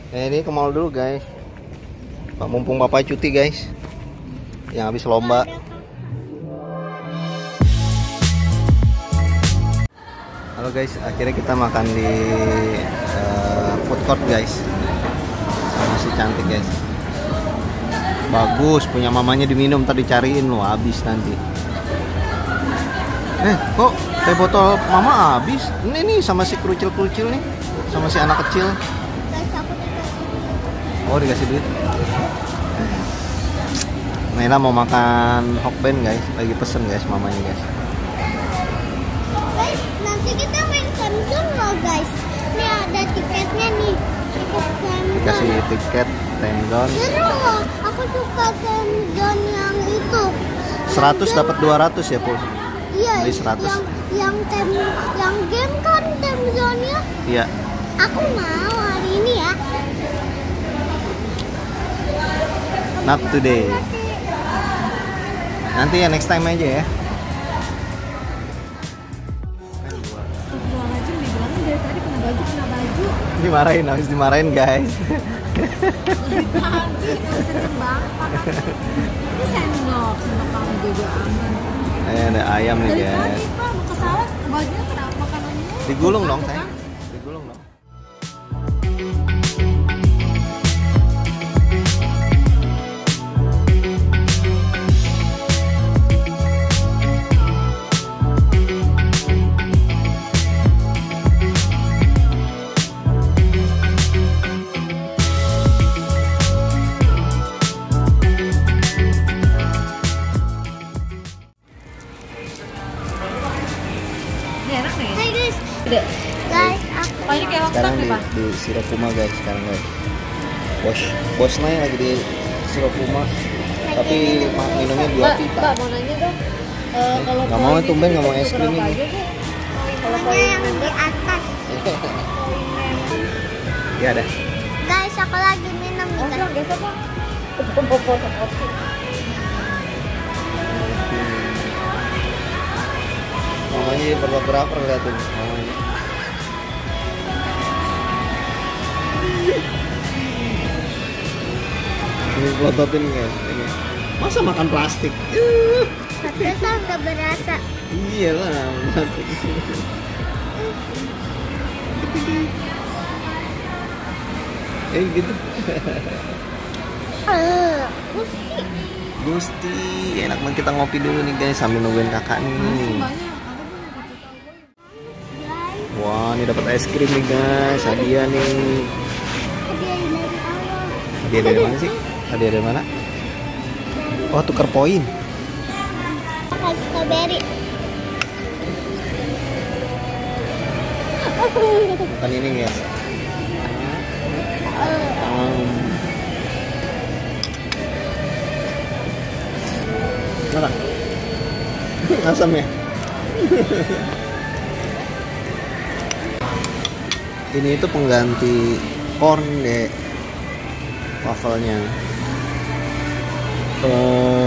Ini ke mall dulu guys. Mumpung Bapak cuti guys, yang habis lomba. Halo guys, akhirnya kita makan di food court guys, sama si cantik guys. Bagus, punya mamanya diminum, tadi cariin lo, habis nanti. Kok teh botol mama habis? Ini nih sama si kerucil-kerucil nih, sama si anak kecil. Oh, dikasih duit. Nela mau makan hokben guys, lagi pesen guys mamanya guys. Guys, nanti kita main Samsung loh guys. Ini ada tiketnya nih. Dikasih tiket time zone. Seru loh, aku suka time zone yang itu. 100 dapat 200 ya, Pul? Iya, beli 100. Yang game kan time zone-nya. Iya. Aku mau hari ini ya. Not today. Nanti ya next time aja ya. Astagfirullahaladzim, dibilangin dari tadi kena baju. Dimarahin, habis dimarahin guys. Dari tadi, seneng banget. Ini sendok kamu juga aman. Ada ayam nih Dari guys. tadi Pak, mau ke sawah, bajunya kenapa makanannya? Digulung dong sayang. Digulung dong. Ini enak nih. Hai guys, Tidak. guys aku Pokoknya kayak Sekarang lobster nih, Pak. di Sirokuma guys, sekarang guys. Bos naik lagi di Sirokuma. Tapi minumnya 2 Mbak, pipa. Mbak mau nanya dong. Kalau Nggak mau, poin tumben itu nggak mau es berapa krim ini. aja, Bu? Kalau maunya poin yang di atas. Ya ada. Guys, aku lagi minum nih guys. Bang, geser Bang. Mau foto-foto. Mamanya fotografer liatin. Mamanya. Ini pelototin guys. Ini. Masa makan plastik? Ternyata nggak berasa. Iya lah. Gitu. Gusti. Gusti, enak banget kita ngopi dulu nih guys sambil nungguin kakak nih. Banyak. Aku belum kasih tahu gue. Guys, Wah, ini dapat es krim nih guys. Hadiah nih. hadiah dari Allah. Hadiah dari mana sih? Hadiah dari mana? Oh, tuker poin. Makan strawberry. Bukan ini guys. Mana? Asam ya? Ini itu pengganti corn deh wafelnya.